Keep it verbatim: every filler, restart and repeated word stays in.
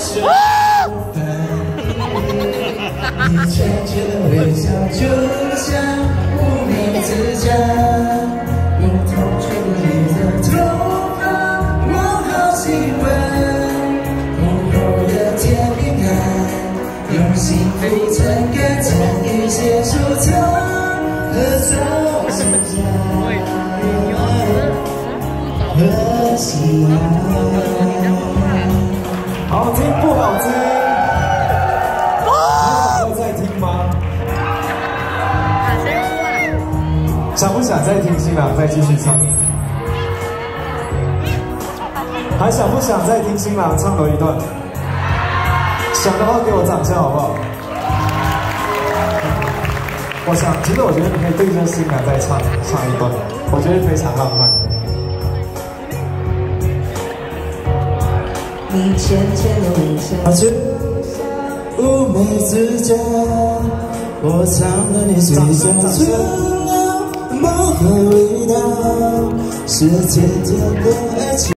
手分。你浅浅的微笑，就像无名指甲，用痛吹过你的头发，我好喜欢。浓厚的甜蜜感，用幸福诚恳参与写收藏，合照成家。 和喜爱， 好听不好听？还想再听吗？想不想再听新郎再继续唱？还想不想再听新郎唱多一段？想的话给我掌声好不好？我想，其实我觉得你可以对着新郎再唱唱一段，我觉得非常浪漫。 你浅浅的微笑，就像乌梅子酱，我尝了你嘴角唇膏，梦和味道，是甜甜的爱情。